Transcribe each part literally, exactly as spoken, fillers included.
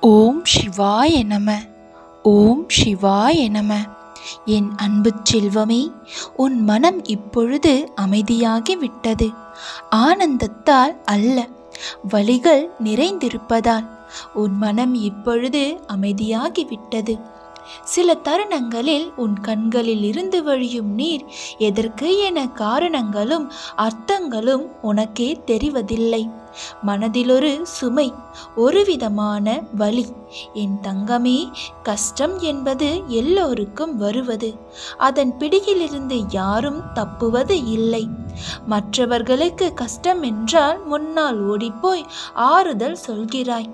ஓம் சிவாய நம. ஓம் சிவாய நம. என் அன்பு செல்வமே, உன் மனம் இப்பொழுது அமைதியாகி விட்டது. ஆனந்தத்தால் அல்ல, வலிகள் நிறைந்திருப்பதால் உன் மனம் இப்பொழுது அமைதியாகி விட்டது. சில தருணங்களில் உன் கண்களில் இருந்து வழியும் நீர் எதற்கு என காரணங்களும் அர்த்தங்களும் உனக்கே தெரிவதில்லை. மனதிலொரு சுமை, ஒரு விதமான வலி. என் தங்கமே, கஷ்டம் என்பது எல்லோருக்கும் வருவது. அதன் பிடியிலிருந்து யாரும் தப்புவது இல்லை. மற்றவர்களுக்கு கஷ்டம் என்றால் முன்னால் ஓடிப்போய் ஆறுதல் சொல்கிறாய்.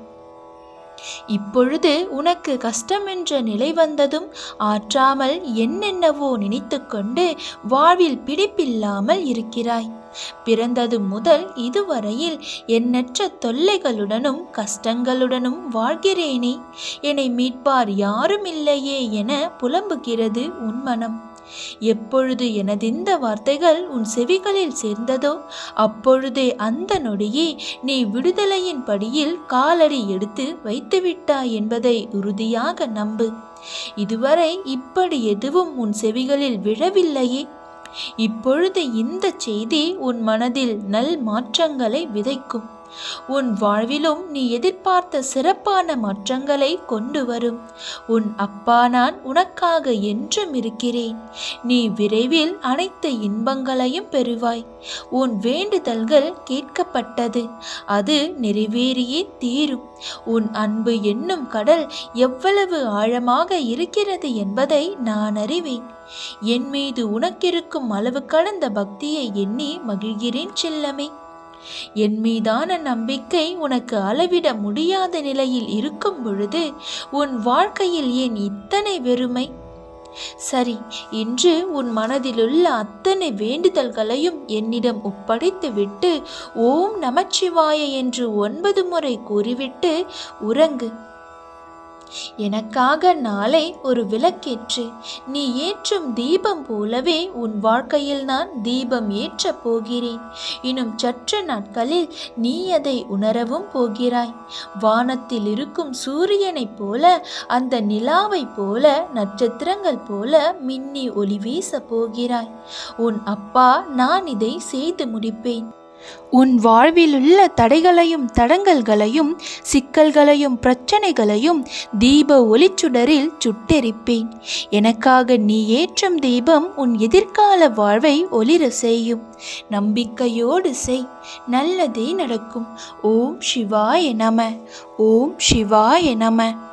இப்பொழுது உனக்கு கஷ்டம் என்ற நிலை வந்ததும் ஆற்றாமல் என்னென்னவோ நினைத்து கொண்டு வாழ்வில் பிடிப்பில்லாமல் இருக்கிறாய். பிறந்தது முதல் இதுவரையில் எண்ணற்ற தொல்லைகளுடனும் கஷ்டங்களுடனும் வாழ்கிறேனே, என்னை மீட்பார் யாரும் இல்லையே என புலம்புகிறது உன் மனம். எப்பொழுது எனதிந்த வார்த்தைகள் உன் செவிகளில் சேர்ந்ததோ அப்பொழுதே அந்த நொடியே நீ விடுதலையின் படியில் காலடி எடுத்து வைத்துவிட்டாய் என்பதை உறுதியாக நம்பு. இதுவரை இப்படி எதுவும் உன் செவிகளில் விழவில்லையே. இப்பொழுது இந்த செய்தி உன் மனதில் நல் மாற்றங்களை விதைக்கும். உன் வாழ்விலும் நீ எதிர்பார்த்த சிறப்பான மாற்றங்களை கொண்டு வரும். உன் அப்பா நான் உனக்காக என்றும் இருக்கிறேன். நீ விரைவில் அனைத்து இன்பங்களையும் பெறுவாய். உன் வேண்டுதல்கள் கேட்கப்பட்டது, அது நிறைவேறியே தீரும். உன் அன்பு என்னும் கடல் எவ்வளவு ஆழமாக இருக்கிறது என்பதை நான் அறிவேன். என் மீது உனக்கிருக்கும் அளவு கடந்த பக்தியை எண்ணி மகிழ்கிறேன் செல்லமே. என் மீதான நம்பிக்கை உனக்கு அளவிட முடியாத நிலையில் இருக்கும் பொழுது உன் வாழ்க்கையில் ஏன் இத்தனை வெறுமை? சரி, இன்று உன் மனதிலுள்ள அத்தனை வேண்டுதல்களையும் என்னிடம் ஒப்படைத்து விட்டு ஓம் நமச்சிவாய என்று ஒன்பது முறை கூறிவிட்டு உறங்கு. எனக்காக நாளை ஒரு விளக்கேற்று. நீ ஏற்றும் தீபம் போலவே உன் வாழ்க்கையில் நான் தீபம் ஏற்றப் போகிறேன். இன்னும் சற்று நாட்களில் நீ அதை உணரவும் போகிறாய். வானத்தில் இருக்கும் சூரியனைப் போல, அந்த நிலாவைப் போல, நட்சத்திரங்கள் போல மின்னி ஒளி வீச போகிறாய். உன் அப்பா நான் இதை செய்து முடிப்பேன். உன் வாழ்விலுள்ள தடைகளையும் தடங்கல்களையும் சிக்கல்களையும் பிரச்சனைகளையும் தீப ஒளிச்சுடரில் சுட்டெரிப்பேன். எனக்காக நீ ஏற்றும் தீபம் உன் எதிர்கால வாழ்வை ஒளிர செய்யும். நம்பிக்கையோடு செய், நல்லதே நடக்கும். ஓம் சிவாய நம. ஓம் சிவாய நம.